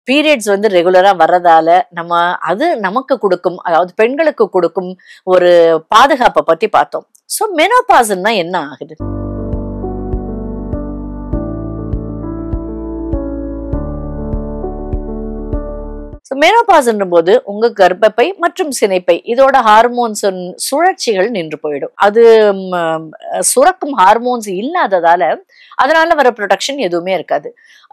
Periods வந்து ரெகுலரா வர்றதால நம்ம அது நமக்கு கொடுக்கும், அதாவது பெண்களுக்கு கொடுக்கும் ஒரு பாதுகாப்பை பத்தி பார்த்தோம். சோ மெனோபாஸ்னா என்ன ஆகுது? மெனோபாஸ்ன்ற போது உங்க கர்ப்பப்பை மற்றும் சினைப்பை இதோட ஹார்மோன்ஸ் சுழற்சிகள் நின்று போயிடும். அது சுரக்கும் ஹார்மோன்ஸ் இல்லாததால அதனால வர ப்ரொடக்ஷன் எதுவுமே இருக்காது.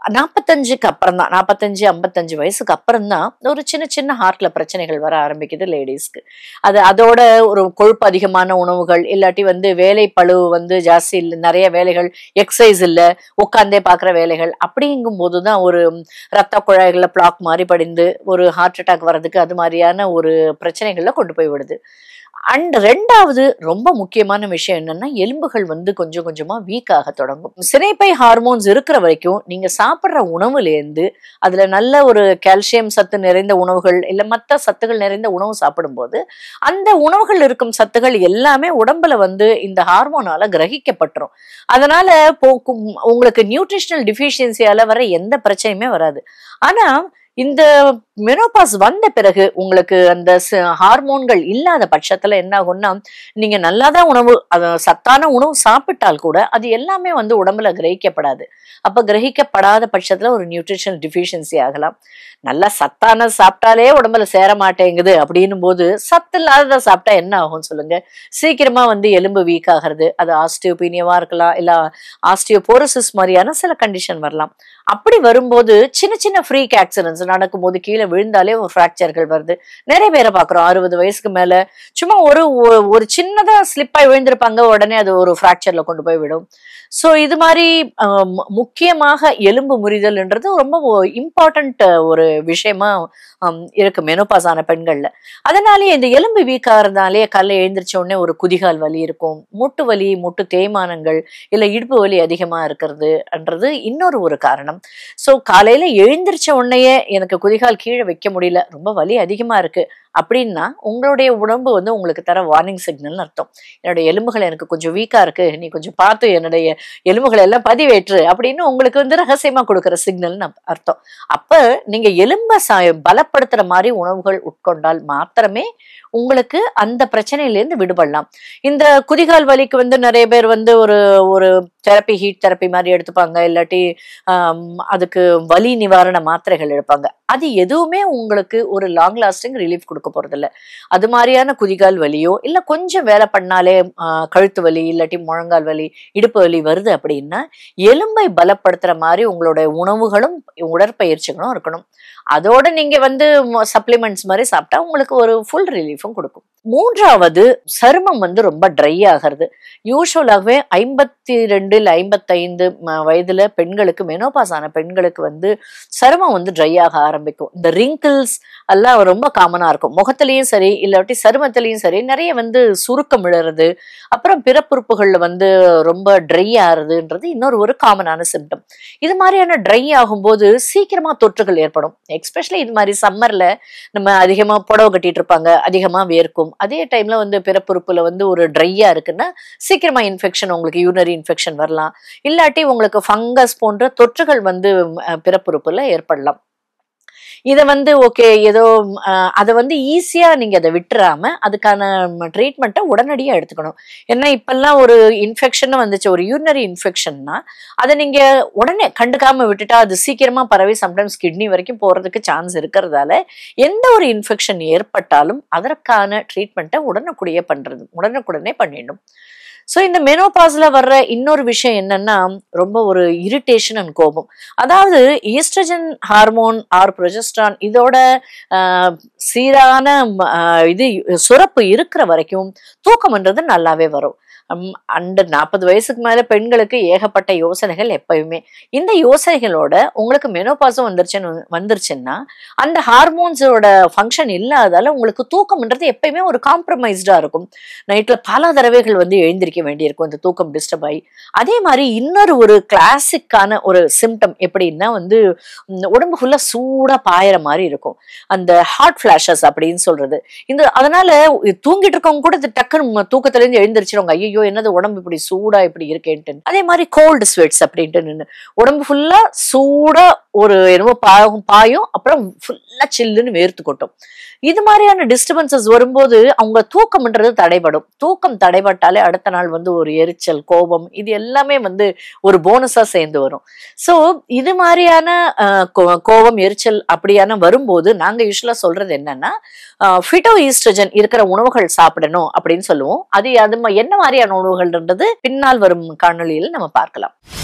45க்கு அப்புறம் தான், 45-55 வயசுக்கு அப்புறம் தான் ஒரு சின்ன சின்ன ஹார்ட்ல பிரச்சனைகள் வர ஆரம்பிக்குது லேடிஸ்க்கு. அதோட ஒரு கொழுப்பு அதிகமான உணவுகள், இல்லாட்டி வந்து வேலை பளு வந்து ஜாஸ்தி இல்லை, நிறைய வேலைகள், எக்ஸசைஸ் இல்லை, உட்காந்தே பார்க்குற வேலைகள், அப்படிங்கும் போதுதான் ஒரு ரத்த குழாய்கள்ல பிளாக் மாதிரி படிந்து ஒரு ஹார்ட் அட்டாக் வர்றதுக்கு அது மாதிரியான ஒரு பிரச்சனைகள்ல கொண்டு போய் விடுது. அண்ட் ரெண்டாவது ரொம்ப முக்கியமான விஷயம் என்னன்னா, எலும்புகள் வந்து கொஞ்சம் கொஞ்சமா வீக் ஆக தொடங்கும். சினைப்பை ஹார்மோன்ஸ் இருக்கிற வரைக்கும் நீங்க சாப்பிட்ற உணவுல இருந்து அதுல நல்ல ஒரு கால்சியம் சத்து நிறைந்த உணவுகள் இல்ல மற்ற சத்துகள் நிறைந்த உணவு சாப்பிடும்போது அந்த உணவுகள் இருக்கும் சத்துகள் எல்லாமே உடம்புல வந்து இந்த ஹார்மோனால கிரகிக்கப்பட்டுரும். அதனால உங்களுக்கு நியூட்ரிஷனல் டிஃபிஷியன்சியால வர எந்த பிரச்சனையுமே வராது. ஆனா இந்த மெனோபாஸ் வந்த பிறகு உங்களுக்கு அந்த ஹார்மோன்கள் இல்லாத பட்சத்துல என்ன ஆகும்னா, நீங்க நல்லாதான் உணவு, சத்தான உணவு சாப்பிட்டால் கூட அது எல்லாமே வந்து உடம்புல கிரகிக்கப்படாது. அப்ப கிரகிக்கப்படாத பட்சத்துல ஒரு நியூட்ரிஷனல் டிஃபிஷியன்சி ஆகலாம். நல்லா சத்தான சாப்பிட்டாலே உடம்புல சேர மாட்டேங்குது அப்படின்னும் போது சத்து இல்லாததை சாப்பிட்டா என்ன ஆகும் சொல்லுங்க? சீக்கிரமா வந்து எலும்பு வீக் ஆகிறது. அது ஆஸ்டியோபீனியாவா இருக்கலாம், இல்ல ஆஸ்டியோபோரோசிஸ் மாதிரியான சில கண்டிஷன் வரலாம். அப்படி வரும்போது சின்ன சின்ன ஃப்ரீக் ஆக்சிடென்ட்ஸ் நடக்கும்போது கீழே விழுந்தாலே ஒரு ஃப்ராக்சர்கள் வருது. நிறைய பேரை பாக்குறோம் 60 வயசுக்கு மேல சும்மா ஒரு சின்னதா ஸ்லிப் ஆகி விழுந்திருப்பாங்க, உடனே அது ஒரு ஃப்ராக்சர்ல கொண்டு போய் விடும். சோ இது மாதிரி முக்கியமாக எலும்பு முறிதல்ன்றது ரொம்ப இம்பார்ட்டன்ட் ஒரு விஷயமா இருக்கு மெனோபாஸ் ஆன பெண்கள்ல. அதனாலேயே இந்த எலும்பு வீக்கா இருந்தாலே காலைல எழுந்திரிச்ச உடனே ஒரு குதிகால் வலி இருக்கும், மூட்டு வலி, மூட்டு தேய்மானங்கள், இல்ல இடுப்பு வலி அதிகமா இருக்கிறதுன்றது இன்னொரு ஒரு காரணம். சோ காலையில எழுந்திரிச்ச உடனேயே எனக்கு குதிகால் கீழே வைக்க முடியல, ரொம்ப வலி அதிகமா இருக்கு அப்படின்னா உங்களுடைய உடம்பு வந்து உங்களுக்கு தர வார்னிங் சிக்னல்னு அர்த்தம். என்னுடைய எலும்புகள் எனக்கு கொஞ்சம் வீக்கா இருக்கு, நீ கொஞ்சம் பார்த்து என்னுடைய எலும்புகளை எல்லாம் பதிவேற்று அப்படின்னு உங்களுக்கு வந்து ரகசியமா கொடுக்குற சிக்னல்னு அர்த்தம். அப்ப நீங்க எலும்ப பலப்படுத்துற மாதிரி உணவுகள் உட்கொண்டால் மாத்திரமே உங்களுக்கு அந்த பிரச்சனையிலேருந்து விடுபடலாம். இந்த குதிகால் வலிக்கு வந்து நிறைய பேர் வந்து ஒரு தெரப்பி, ஹீட் தெரப்பி மாதிரி எடுத்துப்பாங்க, இல்லாட்டி அதுக்கு வலி நிவாரண மாத்திரைகள் எடுப்பாங்க. அது எதுவுமே உங்களுக்கு ஒரு லாங் லாஸ்டிங் ரிலீஃப் கொடுக்க போறது இல்லை. அது மாதிரியான குதிகால் வலியோ இல்ல கொஞ்சம் வேலை பண்ணாலே கழுத்து வலி, இல்லாட்டி முழங்கால் வலி, இடுப்பு வலி வருது அப்படின்னா எலும்பை பலப்படுத்துற மாதிரி உங்களுடைய உணவுகளும் உடற்பயிற்சிகளும் இருக்கணும். அதோட நீங்க வந்து சப்ளிமெண்ட்ஸ் மாதிரி சாப்பிட்டா உங்களுக்கு ஒரு ஃபுல் ரிலீஃபும் கொடுக்கும். மூன்றாவது, சருமம் வந்து ரொம்ப ட்ரை ஆகிறது. யூஸ்வலாகவே 52 இல்ல 55 வயதுல பெண்களுக்கு, மெனோபாஸ் ஆன பெண்களுக்கு வந்து சருமம் வந்து ட்ரை ஆக ஆரம்பிக்கும். இந்த ரிங்கிள்ஸ் எல்லாம் ரொம்ப காமனா இருக்கும். முகத்திலையும் சரி இல்லாட்டி சருமத்திலையும் சரி நிறைய வந்து சுருக்கம் விழுறது, அப்புறம் பிறப்புறுப்புகள்ல வந்து ரொம்ப ட்ரை ஆகுறதுன்றது இன்னொரு ஒரு காமனான சிம்டம். இது மாதிரியான ட்ரை ஆகும்போது சீக்கிரமா தொற்றுகள் ஏற்படும். எஸ்பெஷலி இது மாதிரி சம்மர்ல நம்ம அதிகமா புடவை கட்டிட்டு இருப்பாங்க, அதிகமா வேர்க்கும். அதே டைம்ல வந்து பிறப்புறுப்புல வந்து ஒரு ட்ரையா இருக்குன்னா சீக்கிரமா இன்ஃபெக்ஷன், உங்களுக்கு யூரினரி இன்ஃபெக்ஷன் வரலாம், இல்லாட்டி உங்களுக்கு ஃபங்கஸ் போன்ற தொற்றுகள் வந்து பிறப்புறுப்புல ஏற்படலாம். இதை வந்து ஓகே ஏதோ அதை வந்து ஈஸியா நீங்க அதை விட்டுறாம அதுக்கான ட்ரீட்மெண்ட்டை உடனடியா எடுத்துக்கணும். ஏன்னா இப்பெல்லாம் ஒரு இன்ஃபெக்ஷன் வந்துச்சு, ஒரு யூரினரி இன்ஃபெக்ஷன்னா அதை நீங்க உடனே கண்டுக்காம விட்டுட்டா அது சீக்கிரமா பரவி சம்டைம்ஸ் கிட்னி வரைக்கும் போறதுக்கு சான்ஸ் இருக்கிறதால எந்த ஒரு இன்ஃபெக்ஷன் ஏற்பட்டாலும் அதற்கான ட்ரீட்மெண்ட்டை உடனுக்குடனே பண்ணிடணும். ஸோ இந்த மெனோபாஸ்ல வர்ற இன்னொரு விஷயம் என்னன்னா, ரொம்ப ஒரு இரிட்டேஷன் அண்ட் கோபம். அதாவது ஈஸ்ட்ரஜன் ஹார்மோன் ஆர் ப்ரொஜெஸ்ட்ரான் இதோட சீரான இது சுரப்பு இருக்கிற வரைக்கும் தூக்கம்ன்றது நல்லாவே வரும். அண்ட் 40 வயசுக்கு மேல பெண்களுக்கு ஏகப்பட்ட யோசனைகள் எப்பயுமே. இந்த யோசனைகளோட உங்களுக்கு மெனோபாஸும் வந்துருச்சுன்னா அந்த ஹார்மோன்ஸோட ஃபங்க்ஷன் இல்லாதால உங்களுக்கு தூக்கம்ன்றது எப்பயுமே ஒரு காம்ப்ரமைஸ்டா இருக்கும். நைட்ல பல தடவைகள் வந்து எழுந்திருக்க வேண்டியிருக்கும் இந்த தூக்கம் டிஸ்டர்ப் ஆகி. அதே மாதிரி இன்னொரு ஒரு கிளாசிக்கான ஒரு சிம்டம் எப்படின்னா வந்து உடம்பு ஃபுல்லா சூடா பாயிற மாதிரி இருக்கும், அந்த ஹாட் ஃபிளாஷஸ் அப்படின்னு சொல்றது. அதனால தூங்கிட்டு இருக்கவங்க கூட டக்குன்னு தூக்கத்துல இருந்து எழுந்திரிச்சிருவாங்க, ஐயோ ஐயோ என்னது உடம்பு இப்படி சூடா இப்படி இருக்கேன்ட்டு. அதே மாதிரி கோல்டு ஸ்வெட்ஸ் அப்படின்ட்டு உடம்பு ஃபுல்லா சூடா ஒரு என்னமோ பாயும், அப்புறம் ஃபுல்லா சில்லுன்னு வேர்த்து கொட்டும். இது மாதிரியான டிஸ்டர்பன்சஸ் வரும்போது அவங்க தூக்கம்ன்றது தடைபடும். தூக்கம் தடைபட்டாலே அடுத்த நாள் வந்து ஒரு எரிச்சல், கோபம், இது எல்லாமே வந்து ஒரு போனஸா சேர்ந்து வரும். ஸோ இது மாதிரியான கோபம், எரிச்சல் அப்படியான வரும்போது நாங்க யூஸ்வலா சொல்றது என்னன்னா, ஃபிட்டோ ஈஸ்ட்ரஜன் இருக்கிற உணவுகள் சாப்பிடணும் அப்படின்னு சொல்லுவோம். அது என்ன மாதிரியான உணவுகள்ன்றது பின்னால் வரும் காணொளியில் நம்ம பார்க்கலாம்.